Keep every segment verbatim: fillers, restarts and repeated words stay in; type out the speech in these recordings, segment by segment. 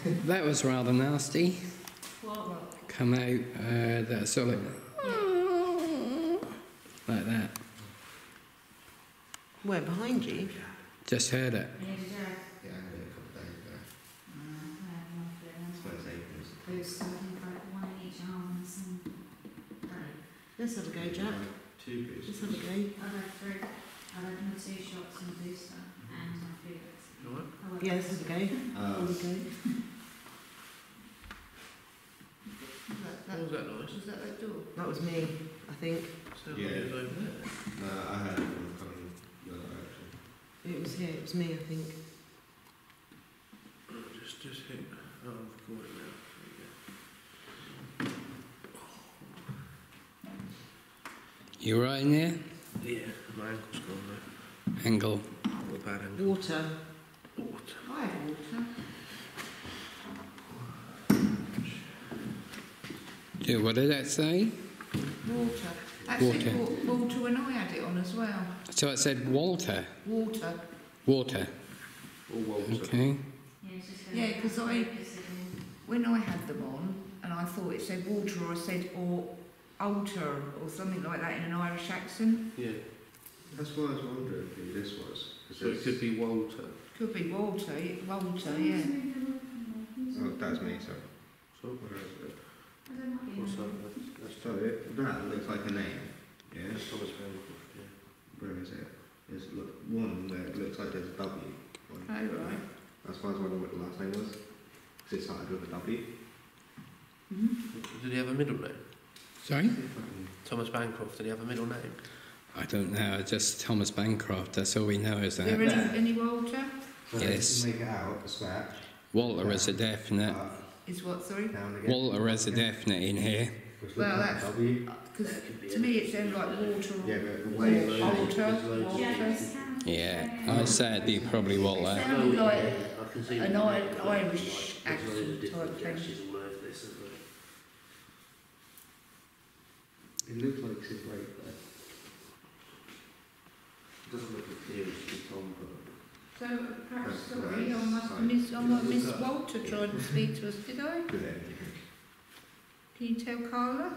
That was rather nasty. What? Come out, uh, that sort of like that. Where, behind you? Just heard it. Yeah, Yeah, I had it a couple of days ago. That's why it's aprons. Boots, one in each arm and some. Let's have a go, Jack. Two boots. Let's have a go. I've had three. I've had my two shots and a booster and my fevers. Alright. Yeah, let's have a go. Um, Have a go. What was that noise? Was that that door? That was me, I think. Sounds Yeah. like it was over there. No, I had it from coming the other direction. It was here, it was me, I think. Oh, just, just hit. Oh, I'm recording now. You right in there? There you go. Yeah, my ankle's gone though. Angle. Got a bad ankle. Water. Water. I had water. Yeah, what did that say? Water. Water. Wa- water when I had it on as well. So it said Walter. Water. Water. All Walter. Okay. Yeah, because I, when I had them on, and I thought it said water, or I said or altar, or something like that in an Irish accent. Yeah. That's why I was wondering who this was. 'cause So it it's- could be Walter. Could be Walter, Walter, yeah. Oh, that's me, sorry. So, Where is it? what's that? That's, that's So it, that looks like a name. Yeah. That's Thomas Bancroft, yeah. Where is it? There's look, one where it looks like there's a W. One. Oh, right. That's why I was wondering what the last name was. Because it started with a W. Mm-hmm. Did he have a middle name? Sorry? Thomas Bancroft, did he have a middle name? I don't know. Just Thomas Bancroft. That's all we know, is Is there that? any, any Walter? So Yes. to make it out, the scratch. Walter is a definite. Up, Is what, sorry? down again. Walter is a definite in here. Which looks Well, like a that's- W. Because to me it sounded like water or Yeah, but the way or it's altar, Walter. Yeah, I said it'd be probably It Walter. sounded like I can see an the- I- Irish There's loads of accent different type thing. dashes all over this, isn't there? It looks like it's right there. It doesn't look as clear as it's on, but... So perhaps, That's sorry, I right. must Right. miss, I might miss Look up. Walter tried to speak to us, did I? Good end. Can you tell Carla?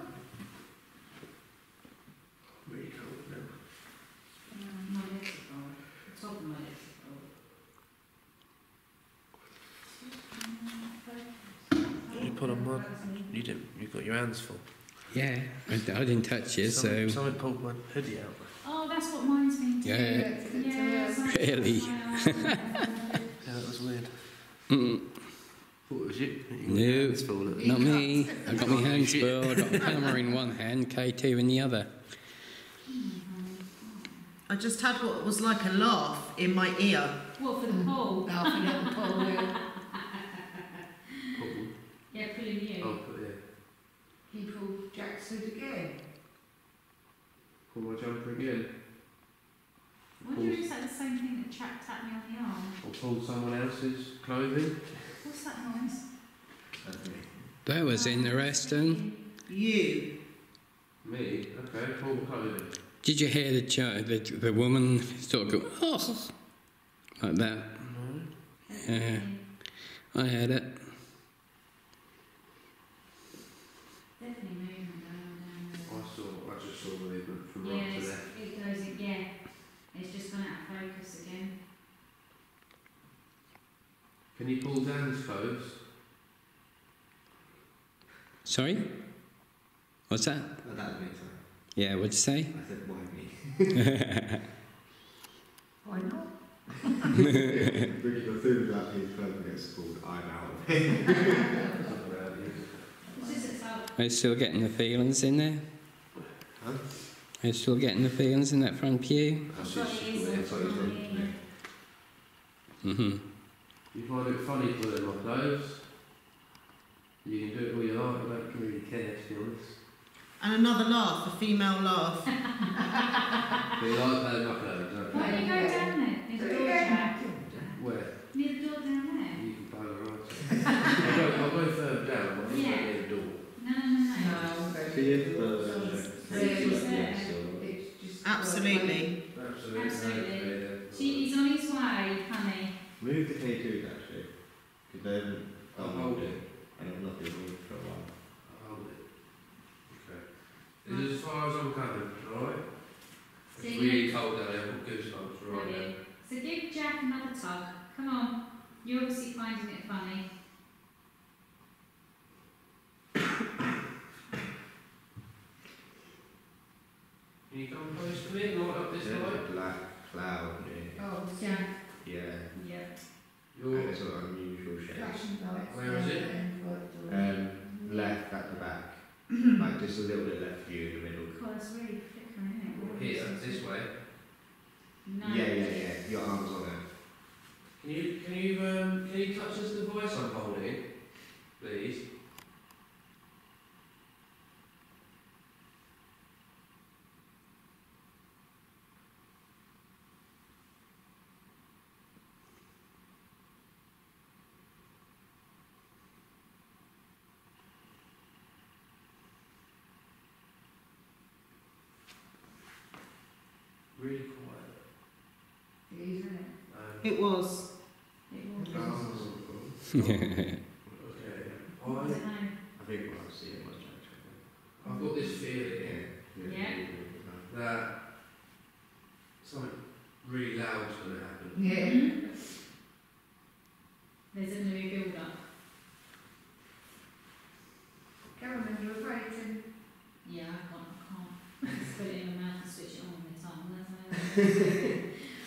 Really cold now. Um, my legs are cold. The top of my legs are cold. You put on mud. You didn't. You got your hands full. Yeah, I, I didn't touch you, so Someone, someone pulled my hoodie out. Oh, that's what mine's been too. yeah. Yeah, Really? Yeah, that was weird. Mm, Thought it was you. You got No. your hands full. not me. I got my hands full. I got a hammer in one hand, K two in the other. I just had what was like a laugh in my ear. What, for the pole? Laughing at the pole, yeah. Pulled. Yeah, pulling you. Oh, but yeah. He pulled Jack's hood again. Pull my jumper again. I wonder if it's like the same thing that Jack tapped me on the arm. Or pull someone else's clothing. What's that noise? That's me. That was interesting. You. Me? Okay, pull my clothing. Did you hear the ch- the, the woman sort of go, oh, like that? No. Yeah, I heard it. Definitely moving down, I down saw, I just saw movement from there. right Yeah, to it's, left. it goes in, yeah. It's just gone out of focus again. Can you pull Dan's clothes? Sorry? What's that? Oh, that was me, sorry. Yeah, what'd you say? I said, why me? Why not? Because as soon as that piece of clothing gets pulled, I'm out of it. It's just it's out. Are you still getting the feelings in there? Huh? Are you still getting the feelings in that front pew? That's Got just- ears it's like it's on right, here. yeah. Mm-hmm. You find it funny pulling my clothes? You can do it all you like, I don't really care, to be honest. And another laugh, a female laugh. But you like playing my clothes, don't Why you? don't you go down there? Near the door, Jack. Where? Near the door down there. You can play the right. I'll go, I'll go further down, I'll just Yeah. go near the door. No, no, no, no. No, See if the... it's just Absolutely. Absolutely. Absolutely. She, he's on his way, honey. Move the K two actually. Because then I'll I'll hold hold it. it, and I've not been moved for a while. I'll hold it. Okay. This is as far as I'm coming, alright? So It's you really cold down there, I've got goosebumps right Ready? now. So give Jack another tug. Come on. You're obviously finding it funny. Can you come close to me, not up this There's way? a black cloud near. Oh, Jack. Yeah, Yeah. You're and it's an unusual shape. flashing lights. Where is it? Um, left at the back, like just a little bit left of you in the middle. God, it's really flickering, isn't it? What here, is this way. No. Yeah, yeah, yeah. Your arms on it. Can you, can you, um, can you touch this device I'm holding, please? Really quiet. It is, isn't it? Um, It was. It will. oh, okay. I don't I, know. I think what I've seen was actually. I've got this feeling Yeah. that something really loud's going to happen. Yeah. There's a new build up. Go on then, you're waiting. Yeah, I can't. I can't. Just put it in my mouth and switch it on with my tongue. That's no.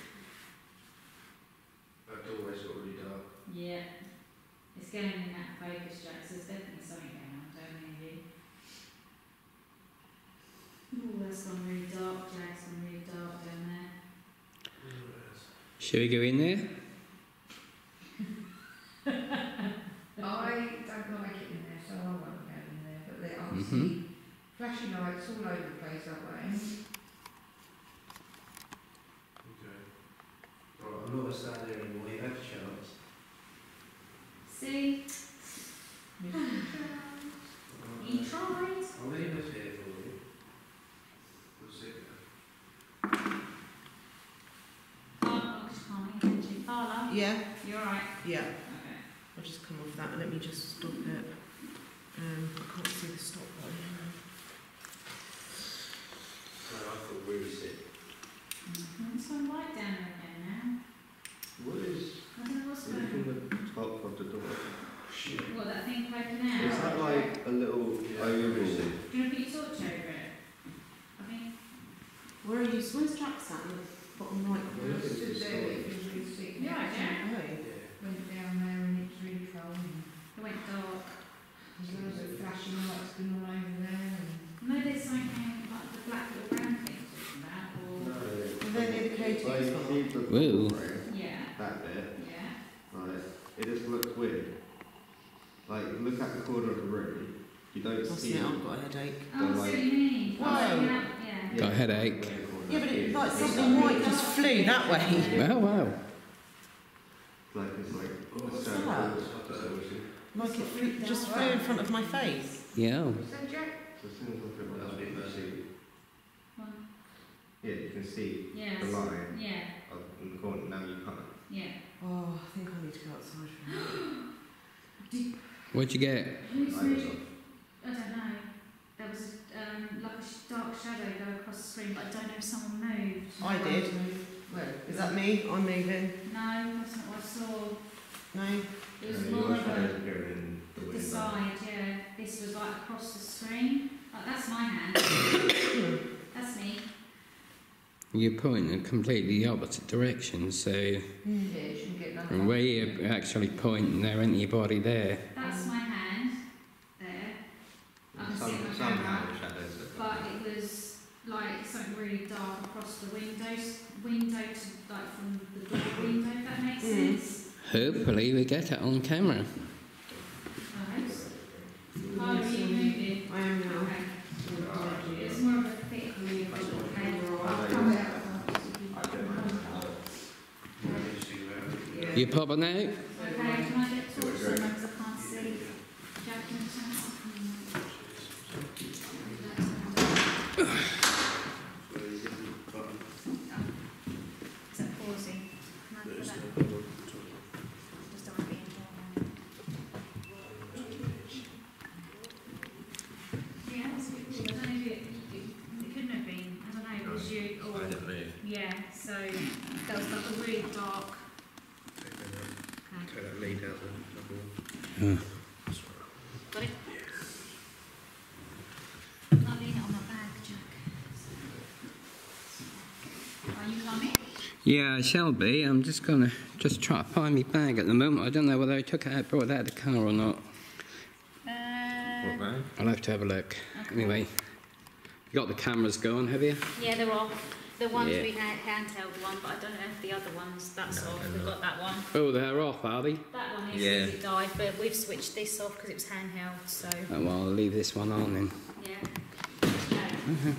That doorway's got really dark. Yeah. It's getting in that focus, Jack, so there's definitely something going on, don't you? Oh, that's gone really dark, Jack's gone really dark down there. Shall we go in there? I don't like it in there, so I won't go in there. But there are Mhm. flashing lights all over the place that way. Okay. Right, I'm not going to stand there anymore, you've had a chance. See? He tried. I'll leave this here for you. We'll sit Oh, I just can't even get you. Carla, Yeah. you're alright. Yeah. Okay. I'll just come off that and let me just stop it. Um, I can't see the stop button. No, I feel really sick. Mm-hmm. It's gone right down there again now. What is I don't know what's what going is on. on the top of the door? What, that thing poking out? Is that like a little Yeah, oval? very sick. Do you want to put your torch over it? I think. Where are you? Where's Jack's at? In the bottom right Yeah, corner. it's Stood just there, like- it was really sick. Yeah, yeah. Okay. Yeah. Went down there and it's really cold. And It went dark. there's loads of flashing lights going all over there. And No, there's something like the black little brown thing you're talking about, or. And then the coatings Like, gone see the Woo. top right, Yeah. that bit, Yeah. right, it just looks weird. Like, look at the corner of the room, you don't That's see it, I've got a headache. Oh, I see what you mean. Whoa. Oh, yeah. Yeah. Got a headache. Yeah, but it like something white just flew that way. Oh, wow. Like, it's like, What's a that? circle. Like it flew, just flew in front of my face. Yeah. so Jack, So as soon as I put That's my a bit you messy. see, Well, yeah, you can see yeah. the line Yeah. of, in the corner, now you can't. Yeah. Oh, I think I need to go outside for a minute. What'd you get? Who's I was moved? off. I don't know. There was um, like a sh- dark shadow go across the screen, but I don't know if someone moved. I did. well, Is that me? I'm moving. No, that's not what I saw. No? It was Yeah, more your of shadows a, appearing in the the window. side, yeah. This was like across the screen. Like, that's my hand. That's me. You're pointing in completely opposite direction, so yeah, you shouldn't get none of and that. where you're actually pointing, there ain't your body there. That's my hand. There. I can see Some, it on the somehow camera. the shadows look But like it was like something really dark across the windows, window to like from the door window, if that makes Mm. sense. Hopefully we get it on camera. I hope so. Carla, are you moving? I am now. Okay. It's more of a thick blue cable. I'll come out. Yeah. You popping out? Okay, can I get torch somewhere because I can't see? Jack, can you turn it off? Is that pausing? Can I put that? Just don't want to be in here. Hmm. Got it? Not leaving it on my bag, Jack. Are you coming? Yeah, I shall be. I'm just gonna just try to find my bag at the moment. I don't know whether I took it out, brought it out of the car or not. Uh, What bag? I'll have to have a look. Okay. Anyway, you got the cameras going, have you? yeah, they're off. The ones Yeah. we had handheld one, but I don't know if the other ones, that's No, off. they're We've not. got that one. Oh, they're off, are they? That one is Yeah. because it died, but we've switched this off because it was handheld, so Oh, well, I'll leave this one on then. yeah. Okay.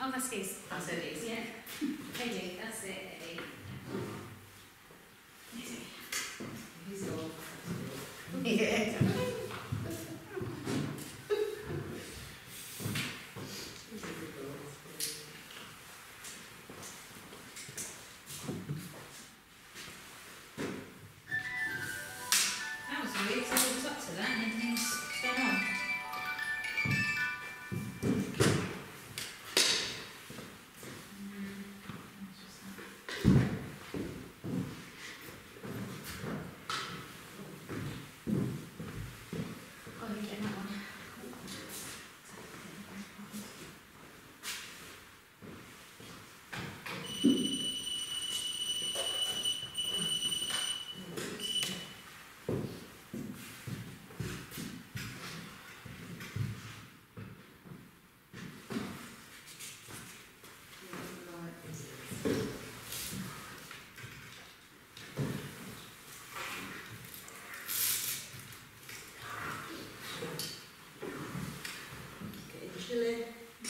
Oh, that's his. That's Eddie's. Yeah. Eddie, that's it, Eddie. He's your. Yeah. That was weird, so I was up to that and everything's gone on. Oh, you're getting that one. Getting chilly.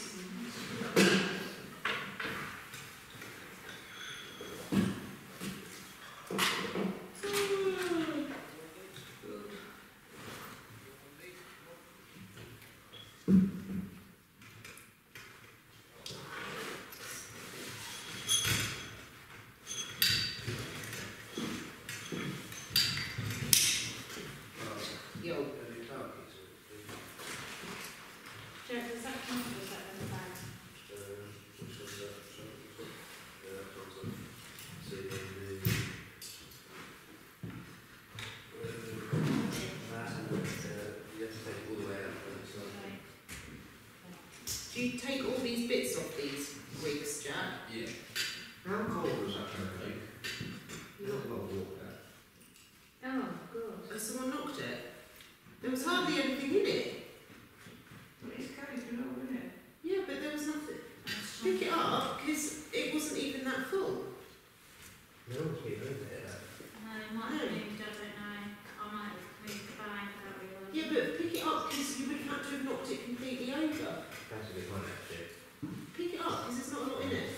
Yo. Jeff, does that come or is that in the bag? Right. Do you take all these bits off these wigs, Jack? Yeah. How cold was that going Not a lot of water. Oh, good. Has someone knocked it? There was hardly anything in it. Well, it's carried below, isn't it? Yeah, but there was nothing. Pick it up, because it wasn't even that full. No one's been over there. No, it might have moved, I don't know. I might have moved the bag without realising. Yeah, but pick it up, because you would have had to have knocked it completely over. That's a good one, actually. Pick it up, because there's not a lot in it.